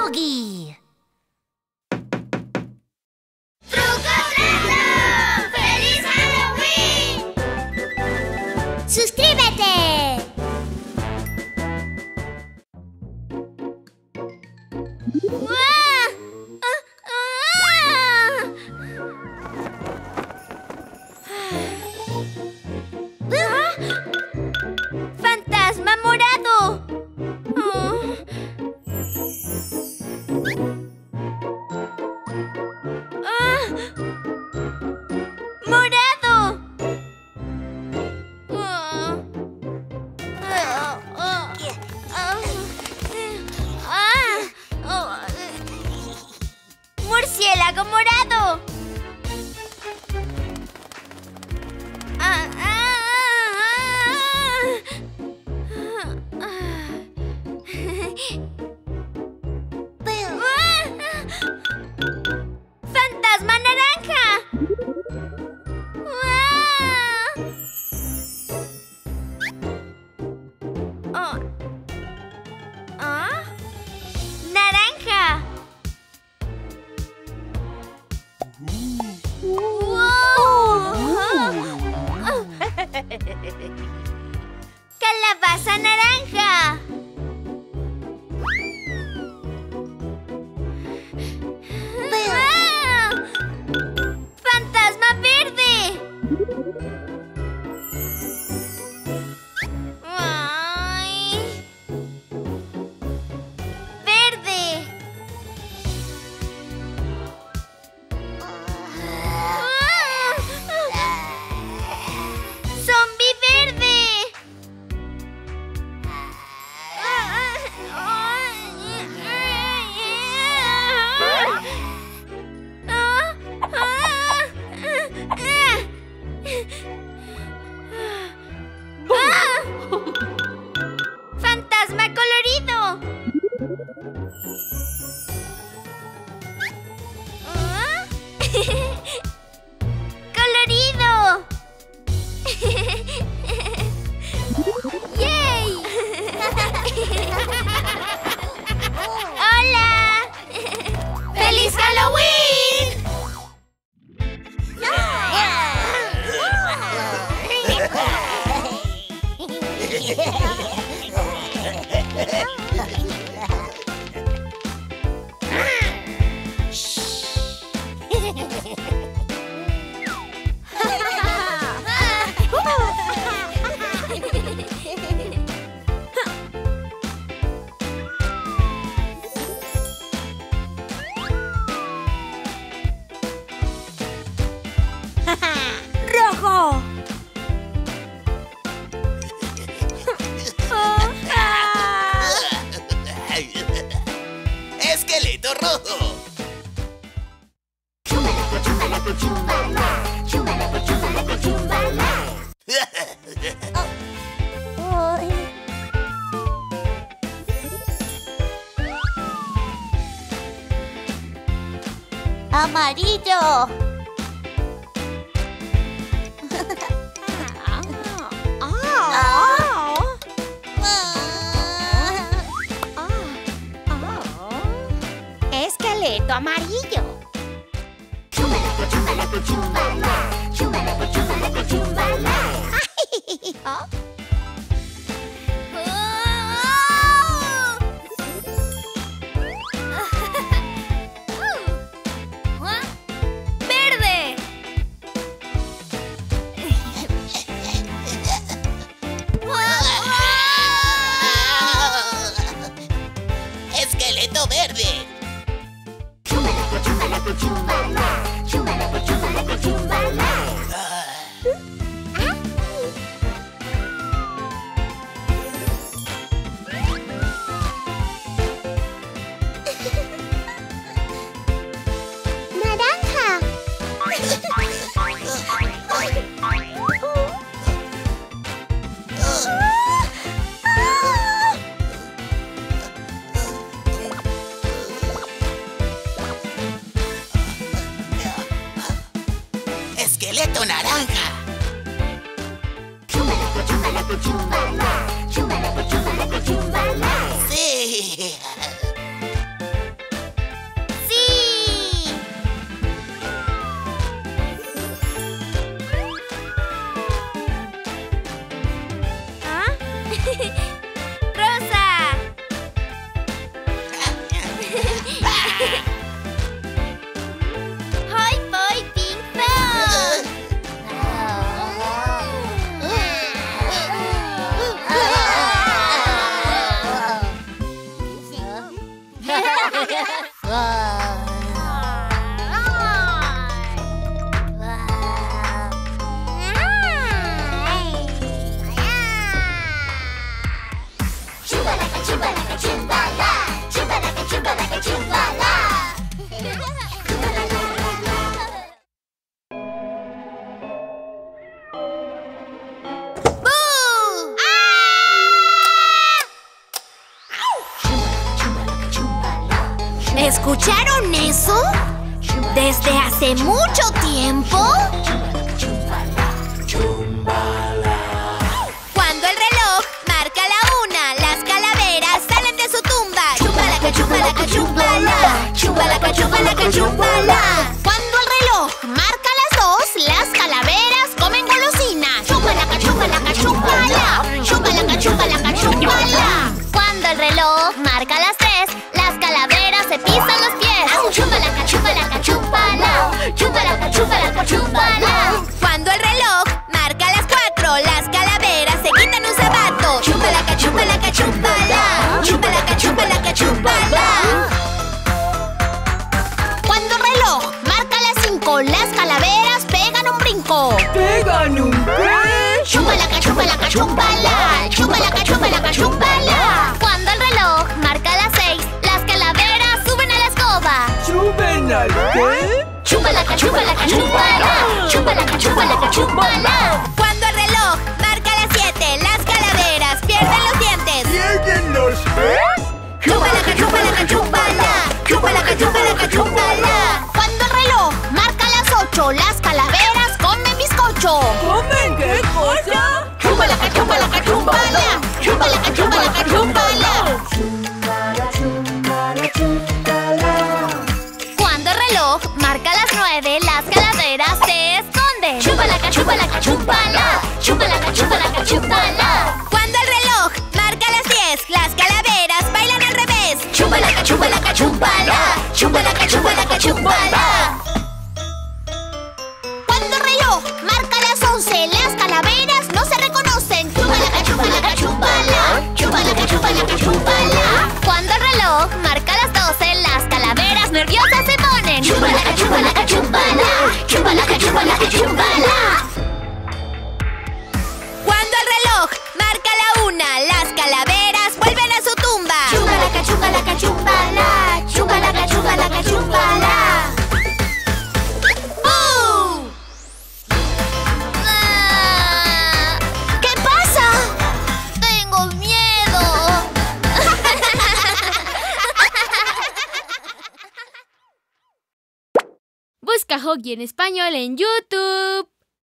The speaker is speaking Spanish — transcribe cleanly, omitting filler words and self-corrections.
Boogie. ¡Truco trato! ¡Feliz Halloween! ¡Suscríbete! ¡Fantasma morado! ¡Morado! ¡Murciélago morado! ¡Fantasma naranja! ¡Naranja! ¡Calabaza naranja! ¡Fantasma verde! ¡Verde! ¡Zombie verde! ¡Fantasma colorido! ¡Colorido! ¡Yay! ¡Hola! ¡Feliz Halloween! ¡Rojo! ¡Esqueleto rojo! ¡Amarillo! Esqueleto amarillo. ¡Verde! ¡Esqueleto verde! ¡Naranja! ¡Esqueleto naranja! ¡Sí! Chumbalaca, chumbalaca, chumbala. Chumbalaca, chumbalaca, chumbala. ¡Bú! ¿Escucharon eso? ¿Desde hace mucho tiempo? Cuando el reloj marca la 1, las calaveras salen de su tumba. Chumbalaca, chumbalaca, chumbala. Chumbalaca, chumbalaca, chumbala. Cuando el reloj marca las 2, las calaveras comen golosina. Chumbalaca, chumbalaca, chumbala. Chumbalaca, chumbalaca, chumbala. Cuando el reloj marca las 3, las calaveras se pisan los pies. Chumbalaca, chumbalaca, chumbala. Chumbalaca, chumbalaca, chumbala. Cuando el reloj marca las 4, las calaveras se quitan un zapato. Chumbalaca, chumbalaca, chumbala. Chumbalaca, chumbalaca, chumbala. Cuando el reloj marca las 5, las calaveras pegan un brinco. ¿Pegan un qué? Chumbalaca, chumbalaca, chumbala. Chumbalaca, chumbalaca, chumbala. Cuando el reloj marca las 6, las calaveras suben a la escoba. ¿Suben al qué? Chumbalaca, chumbalaca, chumbala. Chumbalaca, chumbalaca, chumbala. Cuando el reloj marca las 7, las calaveras pierden los dientes. ¿Tienen los qué? Chumbalaca, chumbalaca, chumbala. Chumbalaca, chumbalaca, chumbala. Cuando el reloj marca las 8, las calaveras comen bizcocho. ¿Comen qué cosa? Chumbalaca, chumbalaca, chumbala. Chumbalaca, chumbalaca, chumbala. Cuando el reloj marca las 9, las calaveras se esconden. Chumbalaca, chumbalaca, chumbala. Chumbalaca, chumbalaca, chumbala. Cuando el reloj marca las 10, las calaveras bailan al revés. Chumbalaca, chumbalaca, chumbala. Chumbalaca, chumbalaca, chumbala. Cuando el reloj marca las 11, las calaveras no se reconocen. Chumbalaca, chumbalaca, chumbala. Chumbalaca, chumbalaca, chumbala. Cuando el reloj marca las 12, las calaveras nerviosas se ponen. Chumbalaca, chumbalaca, chumbala. Chumbalaca, chumbalaca, chumbala. Cuando el reloj marca la 1, las calaveras vuelven a su tumba. Chumbalaca, chumbalaca, chumbala. Chumbalaca, chumbalaca, chumbala. ¡Bú! Ah, ¿qué pasa? Tengo miedo. Busca Hoggy en español en YouTube.